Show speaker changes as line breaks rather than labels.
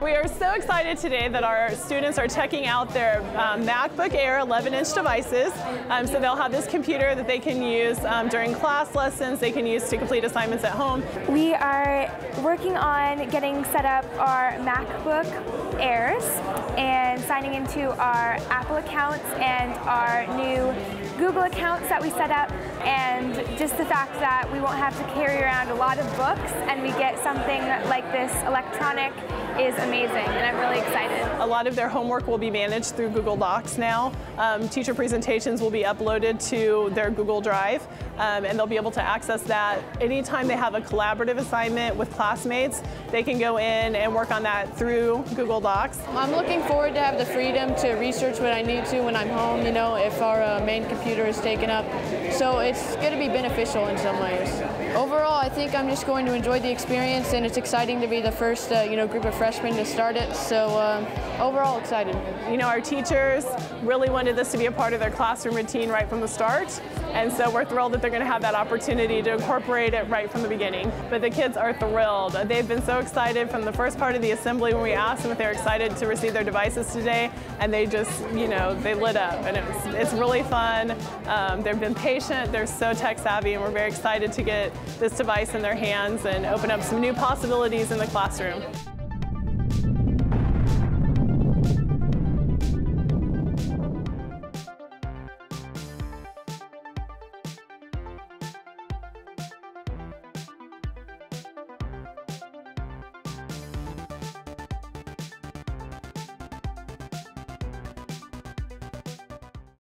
We are so excited today that our students are checking out their MacBook Air 11-inch devices. So they'll have this computer that they can use during class lessons, they can use to complete assignments at home.
We are working on getting set up our MacBook Airs and signing into our Apple accounts and our new Google accounts that we set up, and just the fact that we won't have to carry around a lot of books and we get something like this electronic is amazing, and I'm really excited.
A lot of their homework will be managed through Google Docs now. Teacher presentations will be uploaded to their Google Drive, and they'll be able to access that. Anytime they have a collaborative assignment with classmates, they can go in and work on that through Google Docs.
I'm looking forward to have the freedom to research what I need to when I'm home, you know, if our main computer is taken up. So it's going to be beneficial in some ways. Overall, I think I'm just going to enjoy the experience, and it's exciting to be the first group of freshmen to start it. So overall, excited.
You know, our teachers really wanted this to be a part of their classroom routine right from the start, and so we're thrilled that they're going to have that opportunity to incorporate it right from the beginning. But the kids are thrilled. They've been so excited from the first part of the assembly when we asked them if they're excited to receive their devices today, and they just, they lit up, and it's really fun. They've been patient, they're so tech savvy, and we're very excited to get this device in their hands and open up some new possibilities in the classroom.